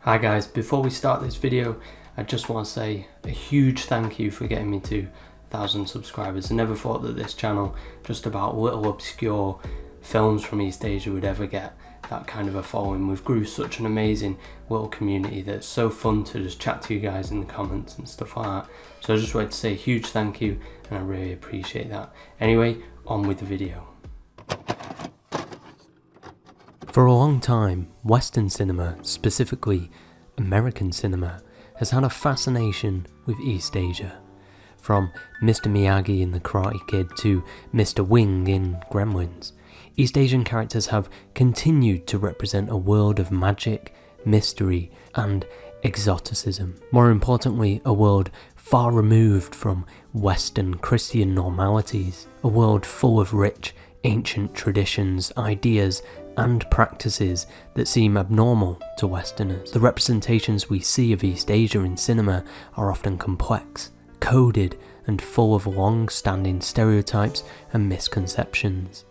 Hi guys, before we start this video, I just want to say a huge thank you for getting me to 1,000 subscribers. I never thought that this channel, just about little obscure films from East Asia, would ever get that kind of a following. We've grew such an amazing little community that's so fun to just chat to you guys in the comments and stuff like that. So I just wanted to say a huge thank you, and I really appreciate that. Anyway, on with the video. For a long time, Western cinema, specifically American cinema, has had a fascination with East Asia. From Mr. Miyagi in The Karate Kid to Mr. Wing in Gremlins, East Asian characters have continued to represent a world of magic, mystery, and exoticism. More importantly, a world far removed from Western Christian normalities, a world full of rich, ancient traditions, ideas, and practices that seem abnormal to Westerners. The representations we see of East Asia in cinema are often complex, coded, and full of long-standing stereotypes and misconceptions.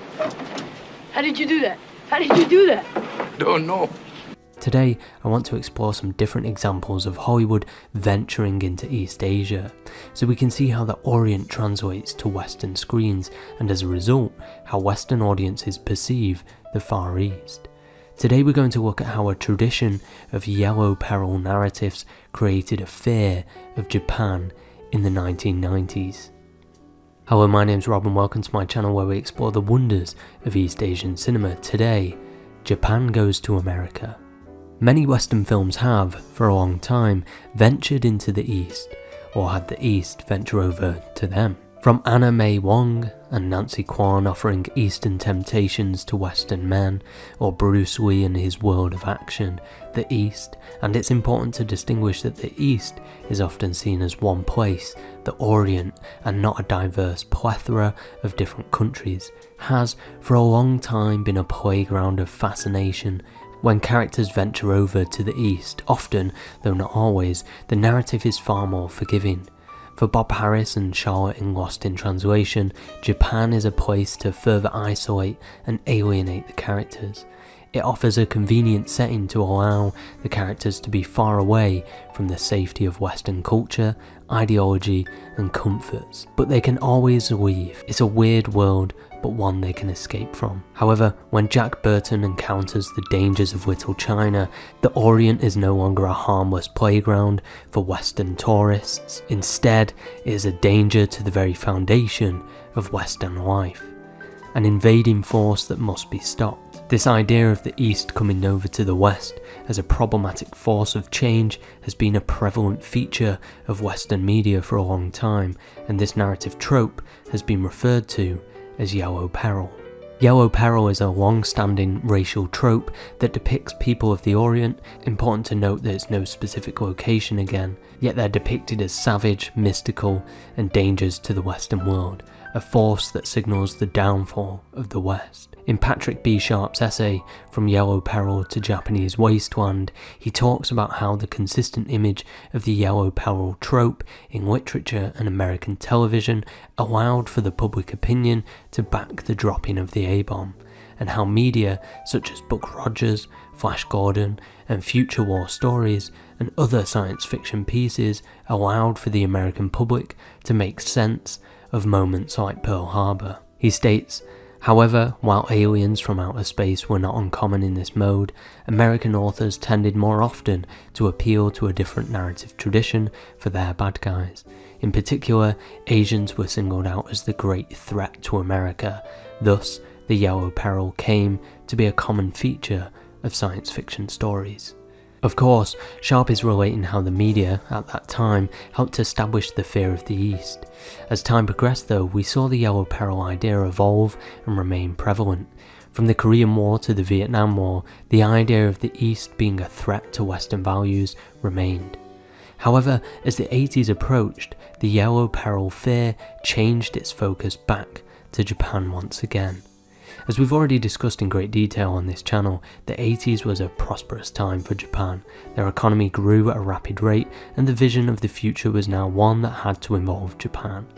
How did you do that? How did you do that? Don't know. Today, I want to explore some different examples of Hollywood venturing into East Asia, so we can see how the Orient translates to Western screens, and as a result, how Western audiences perceive the Far East. Today we're going to look at how a tradition of yellow peril narratives created a fear of Japan in the 1990s. Hello, my name's Rob and welcome to my channel where we explore the wonders of East Asian cinema. Today, Japan goes to America. Many Western films have, for a long time, ventured into the East, or had the East venture over to them. From Anna May Wong and Nancy Kwan offering Eastern temptations to Western men, or Bruce Lee and his world of action, the East, and it's important to distinguish that the East is often seen as one place, the Orient, and not a diverse plethora of different countries, has for a long time been a playground of fascination. When characters venture over to the East, often, though not always, the narrative is far more forgiving. For Bob Harris and Charlotte in Lost in Translation, Japan is a place to further isolate and alienate the characters. It offers a convenient setting to allow the characters to be far away from the safety of Western culture, ideology, and comforts. But they can always leave. It's a weird world, but one they can escape from. However, when Jack Burton encounters the dangers of Little China, the Orient is no longer a harmless playground for Western tourists. Instead, it is a danger to the very foundation of Western life, an invading force that must be stopped. This idea of the East coming over to the West as a problematic force of change has been a prevalent feature of Western media for a long time, and this narrative trope has been referred to as yellow peril. Yellow peril is a long-standing racial trope that depicts people of the Orient. Important to note that it's no specific location again, yet they're depicted as savage, mystical, and dangerous to the Western world, a force that signals the downfall of the West. In Patrick B. Sharp's essay, From Yellow Peril to Japanese Wasteland, he talks about how the consistent image of the yellow peril trope in literature and American television allowed for the public opinion to back the dropping of the A-bomb, and how media such as Buck Rogers, Flash Gordon, and future war stories and other science fiction pieces allowed for the American public to make sense of moments like Pearl Harbor. He states, however, while aliens from outer space were not uncommon in this mode, American authors tended more often to appeal to a different narrative tradition for their bad guys. In particular, Asians were singled out as the great threat to America. Thus, the yellow peril came to be a common feature of science fiction stories. Of course, Sharp is relating how the media, at that time, helped establish the fear of the East. As time progressed though, we saw the yellow peril idea evolve and remain prevalent. From the Korean War to the Vietnam War, the idea of the East being a threat to Western values remained. However, as the 80s approached, the yellow peril fear changed its focus back to Japan once again. As we've already discussed in great detail on this channel, the 80s was a prosperous time for Japan. Their economy grew at a rapid rate, and the vision of the future was now one that had to involve Japan.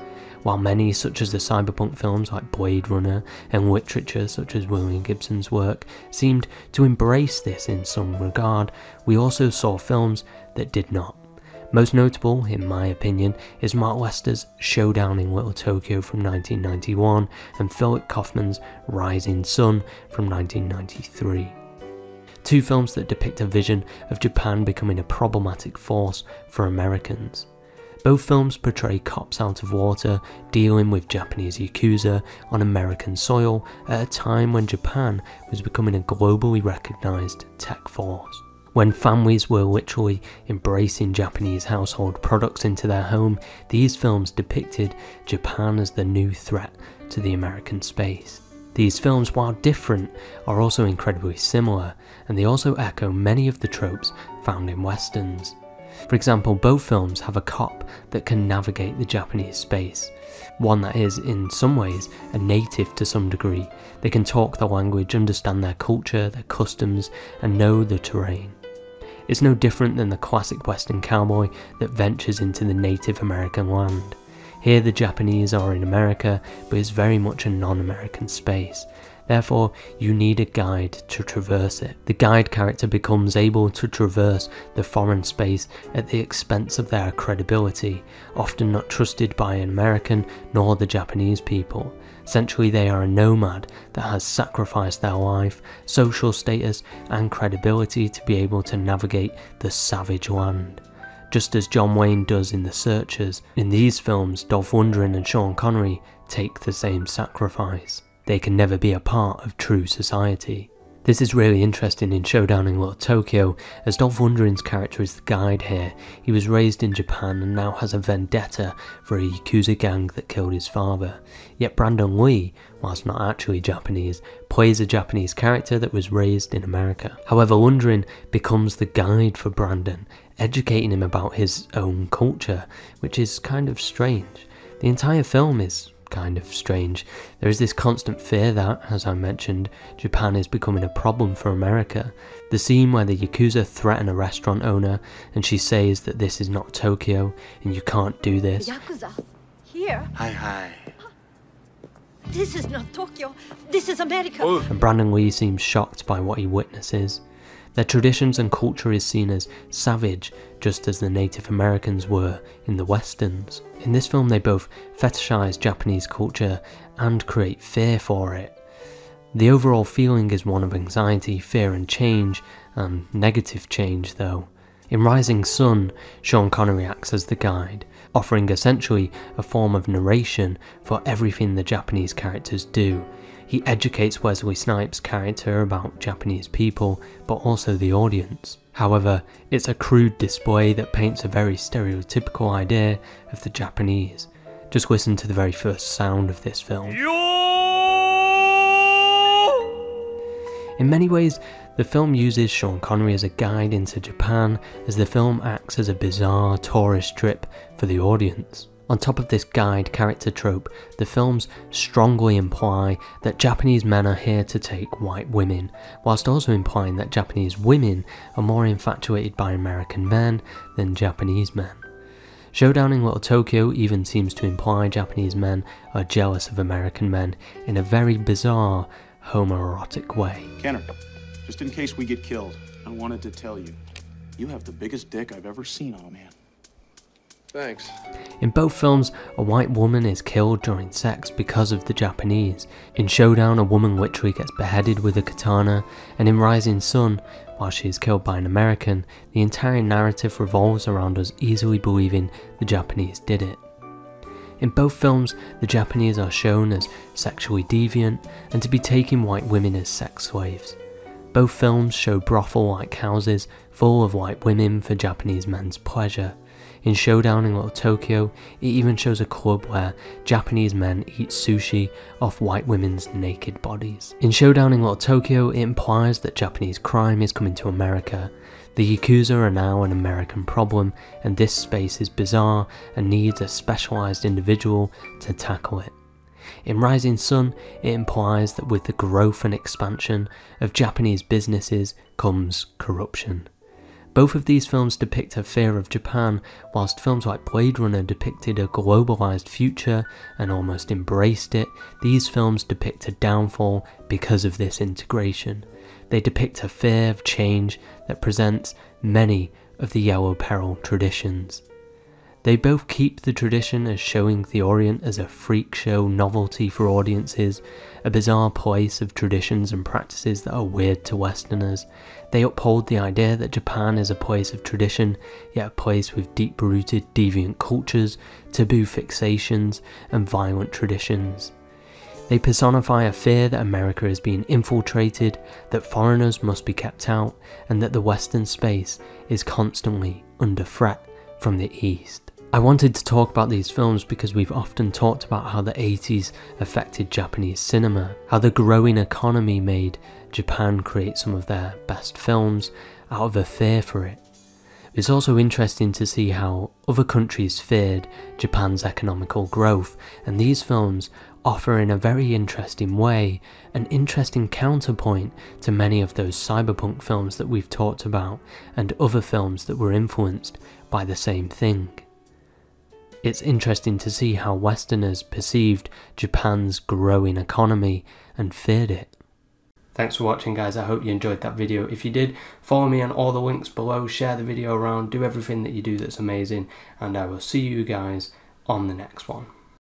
while many, such as the cyberpunk films like Blade Runner and literature such as William Gibson's work, seemed to embrace this in some regard, we also saw films that did not. Most notable, in my opinion, is Mark Lester's Showdown in Little Tokyo from 1991 and Philip Kaufman's Rising Sun from 1993. Two films that depict a vision of Japan becoming a problematic force for Americans. Both films portray cops out of water dealing with Japanese yakuza on American soil at a time when Japan was becoming a globally recognised tech force. When families were literally embracing Japanese household products into their home, these films depicted Japan as the new threat to the American space. These films, while different, are also incredibly similar, and they also echo many of the tropes found in westerns. For example, both films have a cop that can navigate the Japanese space, one that is, in some ways, a native to some degree. They can talk the language, understand their culture, their customs, and know the terrain. It's no different than the classic western cowboy that ventures into the Native American land. Here the Japanese are in America, but it's very much a non-American space. Therefore, you need a guide to traverse it. The guide character becomes able to traverse the foreign space at the expense of their credibility, often not trusted by an American nor the Japanese people. Essentially, they are a nomad that has sacrificed their life, social status, and credibility to be able to navigate the savage land. Just as John Wayne does in The Searchers, in these films, Dolph Lundgren and Sean Connery take the same sacrifice. They can never be a part of true society. This is really interesting in Showdown in Little Tokyo, as Dolph Lundgren's character is the guide here. He was raised in Japan and now has a vendetta for a yakuza gang that killed his father. Yet Brandon Lee, whilst not actually Japanese, plays a Japanese character that was raised in America. However, Lundgren becomes the guide for Brandon, educating him about his own culture, which is kind of strange. The entire film is kind of strange. There is this constant fear that, as I mentioned, Japan is becoming a problem for America. The scene where the Yakuza threaten a restaurant owner and she says that this is not Tokyo and you can't do this. Yakuza? Here? Hi. This is not Tokyo. This is America. Oh. And Brandon Lee seems shocked by what he witnesses. Their traditions and culture is seen as savage, just as the Native Americans were in the westerns. In this film they both fetishize Japanese culture and create fear for it. The overall feeling is one of anxiety, fear and change, and negative change though. In Rising Sun, Sean Connery acts as the guide, offering essentially a form of narration for everything the Japanese characters do. He educates Wesley Snipes' character about Japanese people, but also the audience. However, it's a crude display that paints a very stereotypical idea of the Japanese. Just listen to the very first sound of this film. In many ways, the film uses Sean Connery as a guide into Japan, as the film acts as a bizarre tourist trip for the audience. On top of this guide character trope, the films strongly imply that Japanese men are here to take white women, whilst also implying that Japanese women are more infatuated by American men than Japanese men. Showdown in Little Tokyo even seems to imply Japanese men are jealous of American men in a very bizarre, homoerotic way. Kenner, just in case we get killed, I wanted to tell you, you have the biggest dick I've ever seen on a man. Thanks. In both films, a white woman is killed during sex because of the Japanese. In Showdown, a woman literally gets beheaded with a katana, and in Rising Sun, while she is killed by an American, the entire narrative revolves around us easily believing the Japanese did it. In both films, the Japanese are shown as sexually deviant and to be taking white women as sex slaves. Both films show brothel-like houses full of white women for Japanese men's pleasure. In Showdown in Little Tokyo, it even shows a club where Japanese men eat sushi off white women's naked bodies. In Showdown in Little Tokyo, it implies that Japanese crime is coming to America. The Yakuza are now an American problem, and this space is bizarre and needs a specialised individual to tackle it. In Rising Sun, it implies that with the growth and expansion of Japanese businesses comes corruption. Both of these films depict a fear of Japan, whilst films like Blade Runner depicted a globalized future and almost embraced it. These films depict a downfall because of this integration. They depict a fear of change that presents many of the Yellow Peril traditions. They both keep the tradition as showing the Orient as a freak show novelty for audiences, a bizarre place of traditions and practices that are weird to Westerners. They uphold the idea that Japan is a place of tradition, yet a place with deep-rooted deviant cultures, taboo fixations, and violent traditions. They personify a fear that America is being infiltrated, that foreigners must be kept out, and that the Western space is constantly under threat from the East. I wanted to talk about these films because we've often talked about how the 80s affected Japanese cinema, how the growing economy made Japan create some of their best films out of a fear for it. It's also interesting to see how other countries feared Japan's economical growth, and these films offer in a very interesting way an interesting counterpoint to many of those cyberpunk films that we've talked about and other films that were influenced by the same thing. It's interesting to see how Westerners perceived Japan's growing economy and feared it. Thanks for watching, guys. I hope you enjoyed that video. If you did, follow me on all the links below, share the video around, do everything that you do that's amazing, and I will see you guys on the next one.